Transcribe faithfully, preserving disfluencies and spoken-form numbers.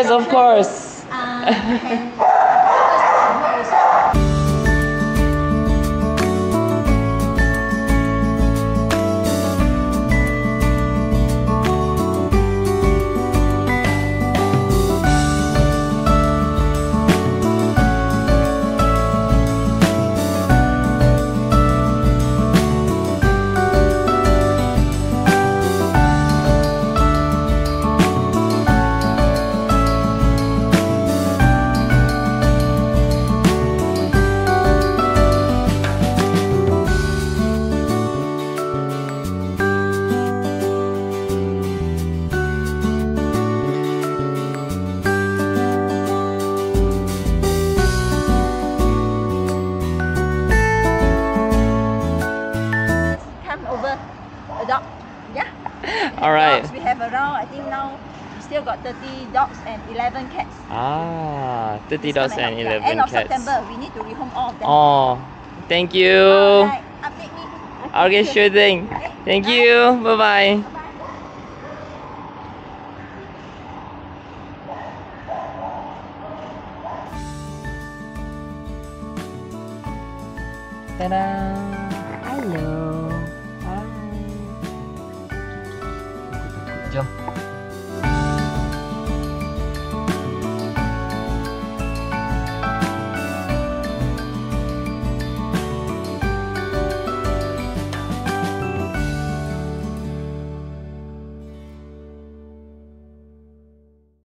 Yes, of course. Uh, can over a dog. Yeah. All right. Dogs, we have around, I think now we still got thirty dogs and eleven cats. Ah, thirty This dogs coming and up. eleven Yeah, end of cats. September, we need to rehome all of them. Oh, thank you. Alright, update me. Okay, sure thing. Okay. Thank Bye. you. Bye bye. Bye. Ta-da! Hello. Hi. Jom.